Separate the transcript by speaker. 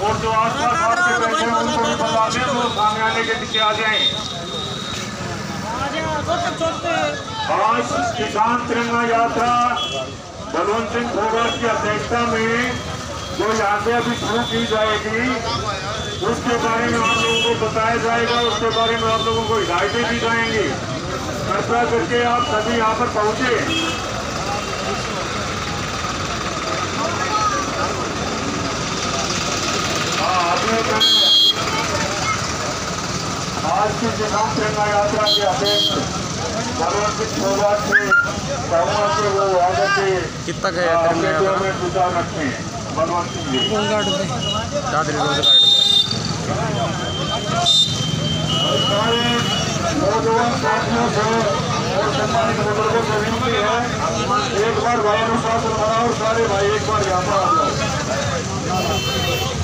Speaker 1: और जो आसपास आपके बैठे हैं उनको भी बता दें वो सामने आने के पीछे आ जाएं। आज किसान तिरंगा यात्रा बलवंत सिंह फोगाट की अध्यक्षता में जो यहाँ से अभी शुरू की जाएगी उसके बारे में आप लोगों को बताया जाएगा, उसके बारे में आप लोगों को हिदायतें दी जाएंगी। कृपया करके आप सभी यहाँ पर पहुंचे। आज की किसान तिरंगा यात्रा के अध्यक्ष बलवंत सिंह फोगाट से कहूँगा कि वो आगे से
Speaker 2: कितना
Speaker 1: में विचार रखते हैं। बलवंत सिंह जी सारे नौजवान साथियों से और सम्मानित बुजुर्गों से विनती है, एक बार भाई अनुशासन बनाओ, सारे भाई एक बार यहाँ पर आ जाओ।